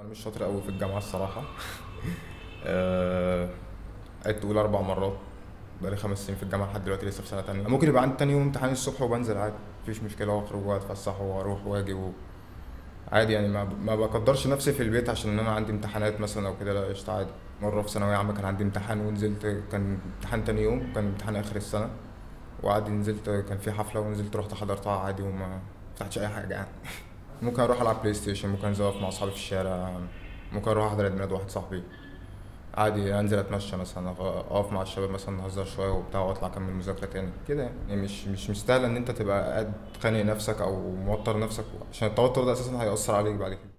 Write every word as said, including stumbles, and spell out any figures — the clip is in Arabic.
انا مش شاطر قوي في الجامعه الصراحه. آه، عدت اولى اربع مرات. بقالي خمس سنين في الجامعه لحد دلوقتي لسه في سنه تانية. ممكن يبقى عندي تاني يوم امتحان الصبح وبنزل عادي، مفيش مشكله، واخرج واتفسح واروح واجي و... عادي يعني. ما ما بقدرش نفسي في البيت عشان انا عندي امتحانات مثلا او كده، لا قشطه عادي. مره في ثانويه عامه كان عندي امتحان ونزلت، كان امتحان تاني يوم، كان امتحان اخر السنه، وعادي نزلت، كان في حفله ونزلت رحت حضرتها عادي وما فتحتش اي حاجه يعني. ممكن اروح العب بلاي ستيشن، ممكن انزل اقف مع اصحابي في الشارع، ممكن اروح احضر عيد ميلاد واحد صاحبي عادي، انزل اتمشى مثلا، أغ- اقف مع الشباب مثلا نهزر شويه وبتاع واطلع اكمل مذاكره تاني كده يعني. مش مش مستاهله ان انت تبقى قاعد خانق نفسك او موتر نفسك، عشان التوتر ده اساسا هيأثر عليك بعد كده.